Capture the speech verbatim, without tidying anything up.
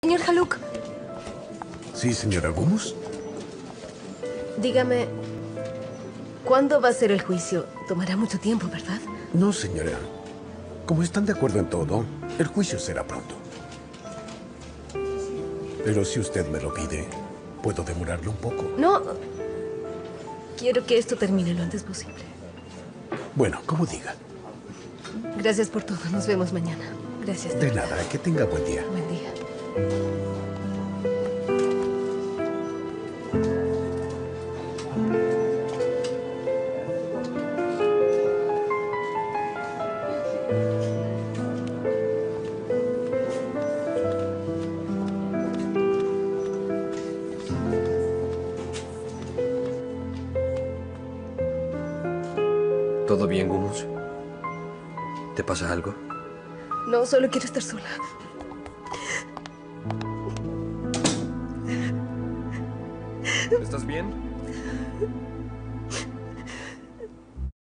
Señor Haluk. Sí, señora Gumus. Dígame, ¿cuándo va a ser el juicio? Tomará mucho tiempo, ¿verdad? No, señora. Como están de acuerdo en todo, el juicio será pronto. Pero si usted me lo pide, puedo demorarlo un poco. No. Quiero que esto termine lo antes posible. Bueno, como diga. Gracias por todo. Nos vemos mañana. Gracias. De nada. Que tenga buen día. Buen día. ¿Todo bien, Gumus? ¿Te pasa algo? No, solo quiero estar sola. ¿Estás bien?